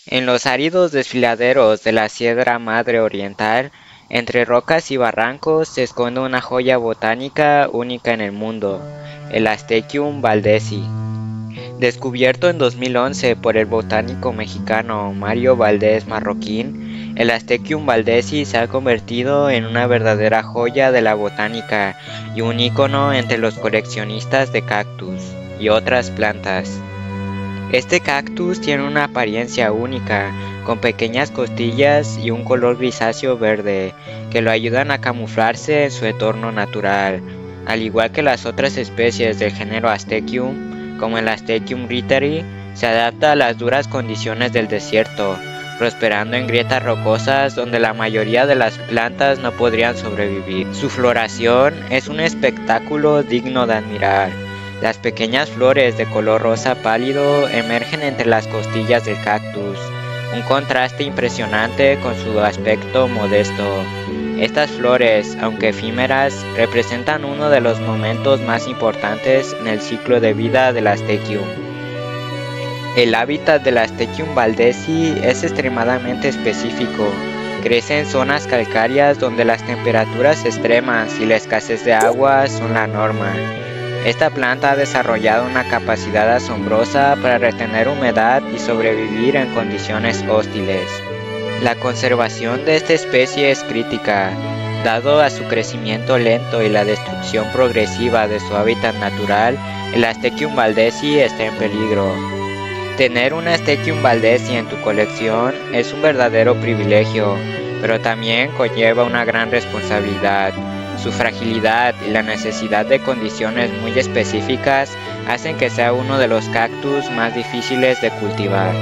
En los áridos desfiladeros de la Sierra Madre Oriental, entre rocas y barrancos, se esconde una joya botánica única en el mundo, el Astecium valdesi. Descubierto en 2011 por el botánico mexicano Mario Valdés Marroquín, el Astecium valdesi se ha convertido en una verdadera joya de la botánica y un ícono entre los coleccionistas de cactus y otras plantas. Este cactus tiene una apariencia única, con pequeñas costillas y un color grisáceo verde, que lo ayudan a camuflarse en su entorno natural, al igual que las otras especies del género Astecium, como el Astecium ritteri, se adapta a las duras condiciones del desierto, prosperando en grietas rocosas donde la mayoría de las plantas no podrían sobrevivir. Su floración es un espectáculo digno de admirar. Las pequeñas flores de color rosa pálido emergen entre las costillas del cactus, un contraste impresionante con su aspecto modesto. Estas flores, aunque efímeras, representan uno de los momentos más importantes en el ciclo de vida del Astecium. El hábitat del Astecium valdesi es extremadamente específico. Crece en zonas calcáreas donde las temperaturas extremas y la escasez de agua son la norma. Esta planta ha desarrollado una capacidad asombrosa para retener humedad y sobrevivir en condiciones hostiles. La conservación de esta especie es crítica, dado a su crecimiento lento y la destrucción progresiva de su hábitat natural. El Astecium valdesi está en peligro. Tener un Astecium valdesi en tu colección es un verdadero privilegio, pero también conlleva una gran responsabilidad. Su fragilidad y la necesidad de condiciones muy específicas hacen que sea uno de los cactus más difíciles de cultivar.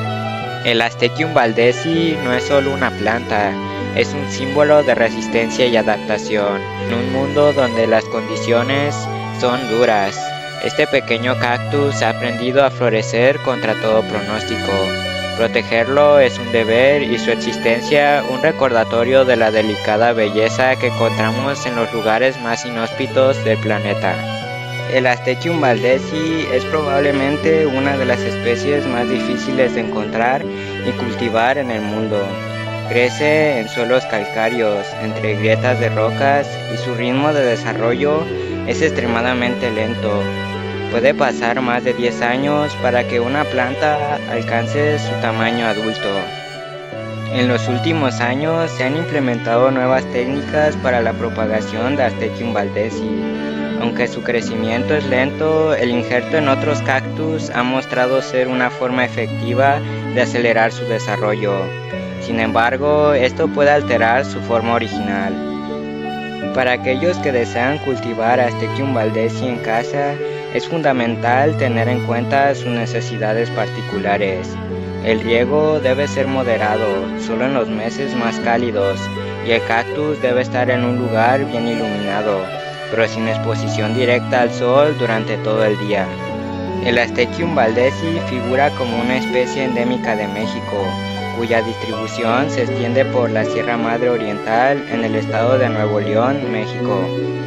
El Astecium valdesi no es solo una planta, es un símbolo de resistencia y adaptación. En un mundo donde las condiciones son duras, este pequeño cactus ha aprendido a florecer contra todo pronóstico. Protegerlo es un deber y su existencia un recordatorio de la delicada belleza que encontramos en los lugares más inhóspitos del planeta. El Astecium valdesi es probablemente una de las especies más difíciles de encontrar y cultivar en el mundo. Crece en suelos calcáreos, entre grietas de rocas, y su ritmo de desarrollo es extremadamente lento. Puede pasar más de 10 años para que una planta alcance su tamaño adulto. En los últimos años se han implementado nuevas técnicas para la propagación de Astecium valdesi. Aunque su crecimiento es lento, el injerto en otros cactus ha mostrado ser una forma efectiva de acelerar su desarrollo. Sin embargo, esto puede alterar su forma original. Para aquellos que desean cultivar Astecium valdesi en casa, es fundamental tener en cuenta sus necesidades particulares. El riego debe ser moderado, solo en los meses más cálidos, y el cactus debe estar en un lugar bien iluminado, pero sin exposición directa al sol durante todo el día. El Astecium valdesi figura como una especie endémica de México, cuya distribución se extiende por la Sierra Madre Oriental en el estado de Nuevo León, México.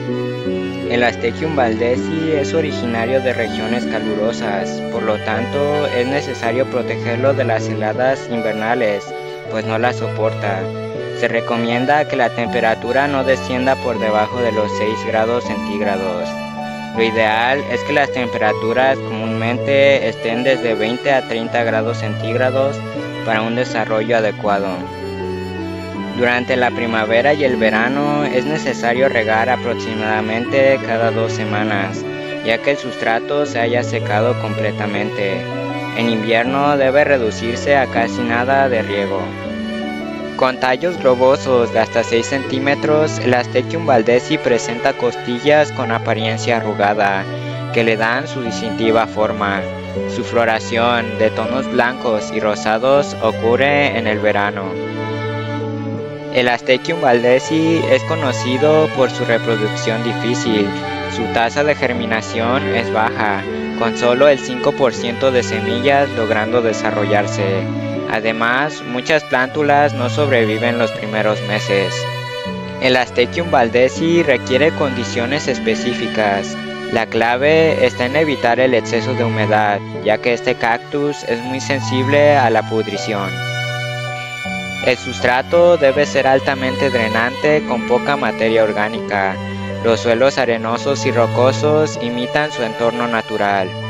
El Astecium valdesi es originario de regiones calurosas, por lo tanto es necesario protegerlo de las heladas invernales, pues no las soporta. Se recomienda que la temperatura no descienda por debajo de los 6 grados centígrados. Lo ideal es que las temperaturas comúnmente estén desde 20 a 30 grados centígrados para un desarrollo adecuado. Durante la primavera y el verano es necesario regar aproximadamente cada 2 semanas, ya que el sustrato se haya secado completamente. En invierno debe reducirse a casi nada de riego. Con tallos globosos de hasta 6 centímetros, el Astecium valdesi presenta costillas con apariencia arrugada, que le dan su distintiva forma. Su floración, de tonos blancos y rosados, ocurre en el verano. El Astecium valdesi es conocido por su reproducción difícil. Su tasa de germinación es baja, con solo el 5% de semillas logrando desarrollarse. Además, muchas plántulas no sobreviven los primeros meses. El Astecium valdesi requiere condiciones específicas. La clave está en evitar el exceso de humedad, ya que este cactus es muy sensible a la pudrición. El sustrato debe ser altamente drenante con poca materia orgánica. Los suelos arenosos y rocosos imitan su entorno natural.